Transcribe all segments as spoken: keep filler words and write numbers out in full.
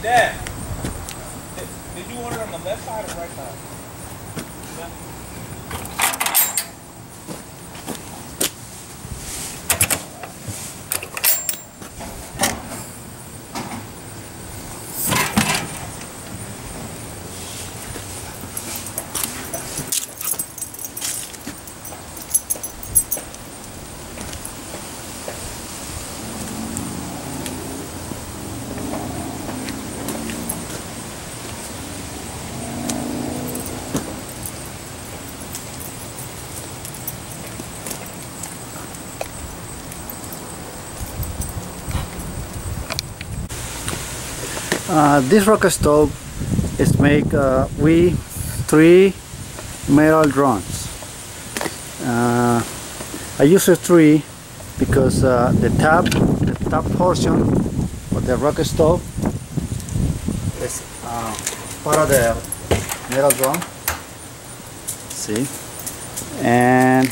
Dad, did, did you order on the left side or right side? Yeah. Uh, this rocket stove is make uh, we three metal drums. Uh, I use a three because uh, the top the top portion of the rocket stove is uh, part of the metal drum. See, and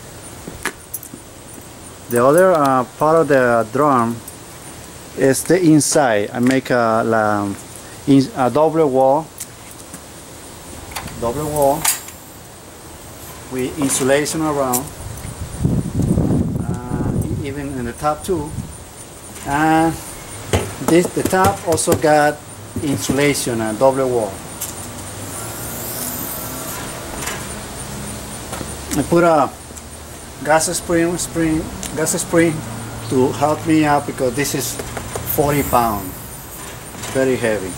the other uh, part of the drum is the inside. I make a, la, a double wall, double wall with insulation around, uh, even in the top too. And this, the top also got insulation, a double wall. I put a gas spring, spring, gas spring to help me out because this is forty pounds, very heavy.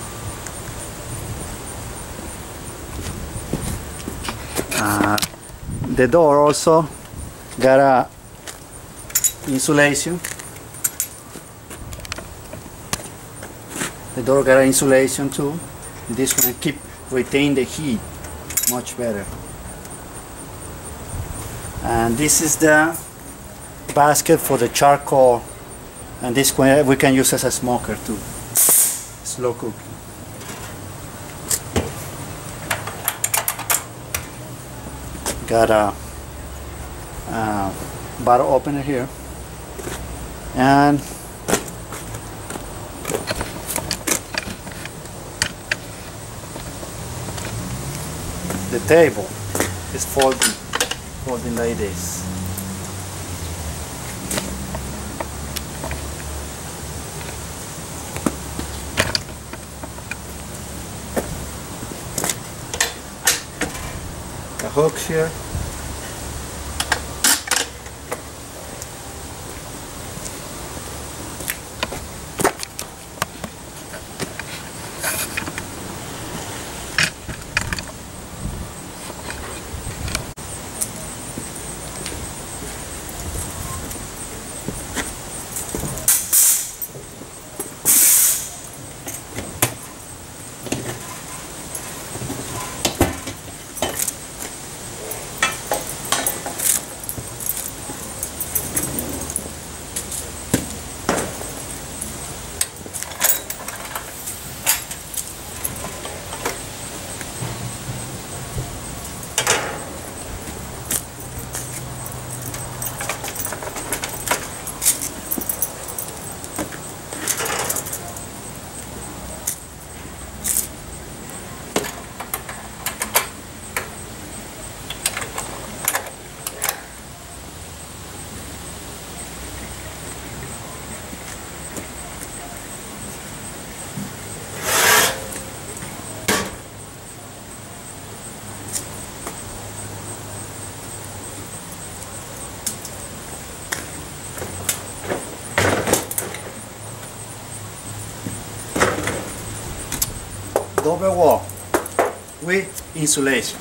Uh, the door also got a insulation. The door got an insulation too. This one keep retain the heat much better. And this is the basket for the charcoal, and this one we can use as a smoker too. Slow cooking. Got a, a bottle opener here, and the table is folding, folding like this. The hooks here. Double wall with insulation.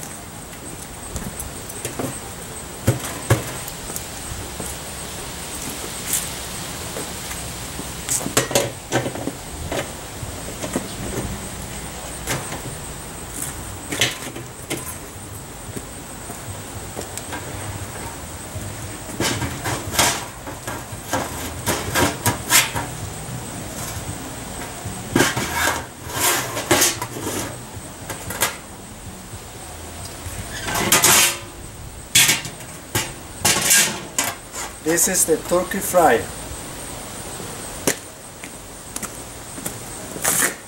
This is the turkey fryer.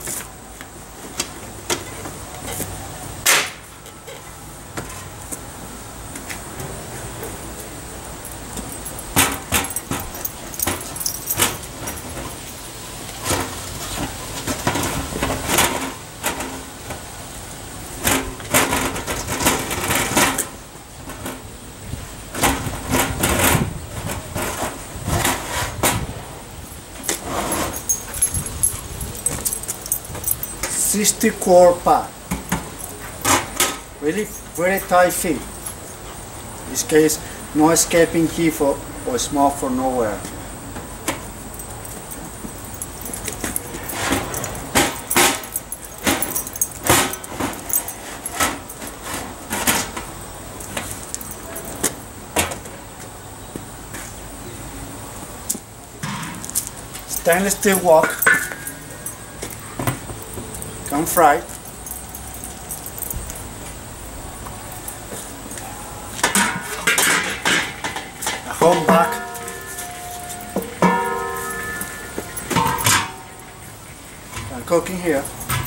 sixty core pad, really very tight fit. In this case, no escaping key for or smoke from nowhere. Stainless steel wok, come fried. A home back. I'm cooking here.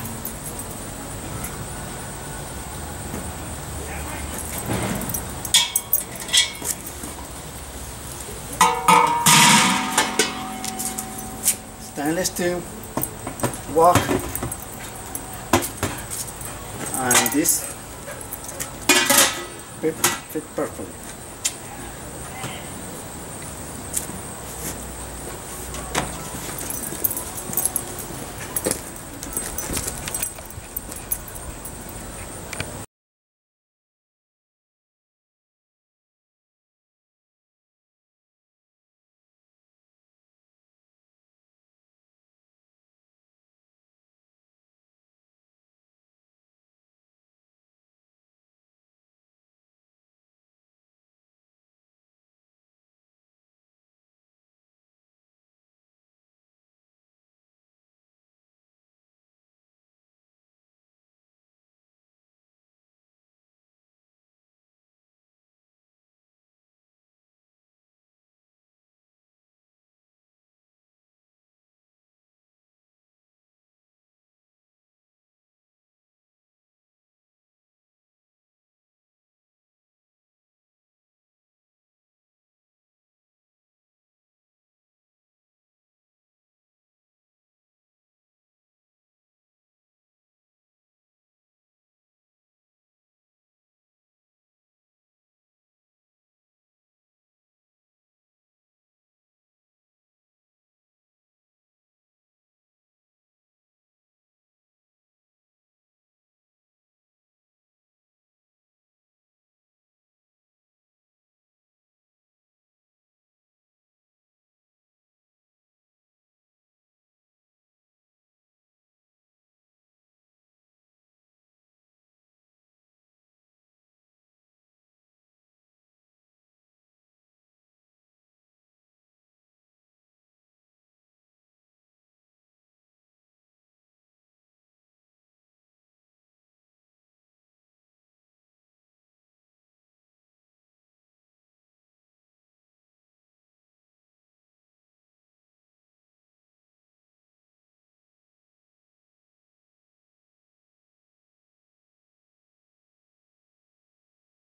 Stainless steel wok, and this fit, fit perfectly.